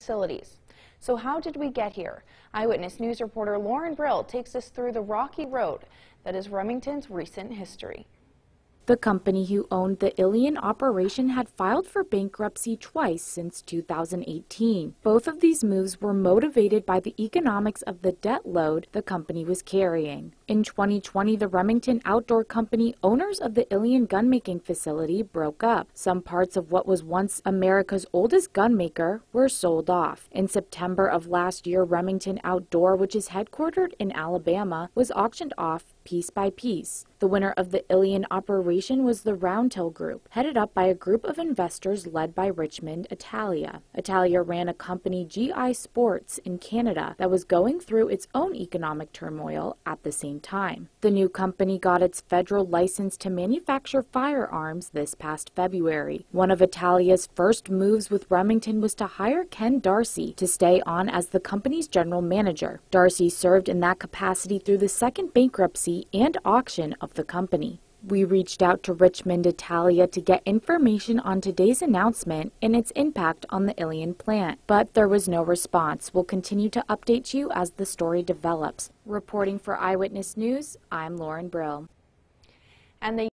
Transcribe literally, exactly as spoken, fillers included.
facilities. So how did we get here? Eyewitness News reporter Lauren Brill takes us through the rocky road that is Remington's recent history. The company who owned the Ilion operation had filed for bankruptcy twice since two thousand eighteen. Both of these moves were motivated by the economics of the debt load the company was carrying. In twenty twenty, the Remington Outdoor Company, owners of the Ilion gunmaking facility, broke up. Some parts of what was once America's oldest gunmaker were sold off. In September of last year, Remington Outdoor, which is headquartered in Alabama, was auctioned off piece by piece. The winner of the Ilion operation was the Roundhill Group, headed up by a group of investors led by Richmond Italia. Italia ran a company, G I Sports, in Canada that was going through its own economic turmoil at the same time. The new company got its federal license to manufacture firearms this past February. One of Italia's first moves with Remington was to hire Ken Darcy to stay on as the company's general manager. Darcy served in that capacity through the second bankruptcy and auction of the company. We reached out to Richmond Italia to get information on today's announcement and its impact on the Ilion plant, but there was no response. We'll continue to update you as the story develops. Reporting for Eyewitness News, I'm Lauren Brill. And they